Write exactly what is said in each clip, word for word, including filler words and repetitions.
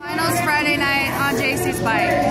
Finals Friday night on J C's bike.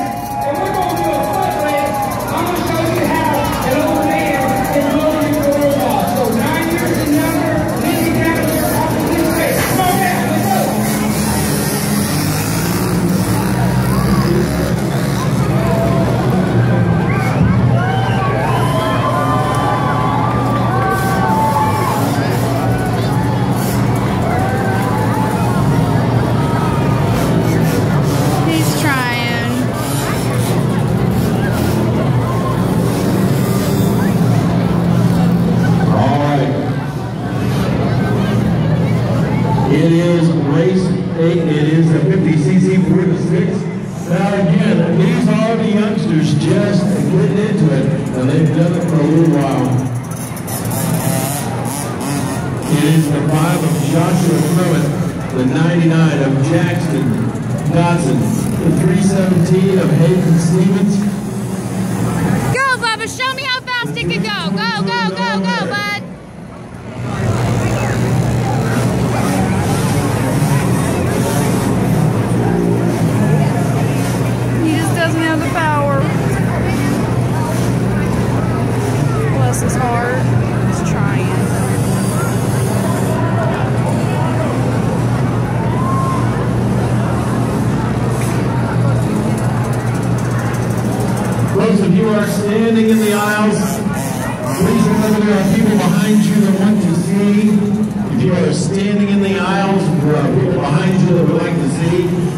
It is race eight. It is the fifty C C four to six. Now again, these are the youngsters just getting into it, and they've done it for a little while. It is the five of Joshua Clement, the ninety-nine of Jackson Dodson, the three seventeen of Hayden Stevens. Go, Bubba! Show me how fast it can go. Go, go, go, go, bud. Doesn't have the power. Bless his heart. He's trying. Those of you who are standing in the aisles, please remember there are people behind you that want to see. If you are standing in the aisles, there are people behind you that would like to see.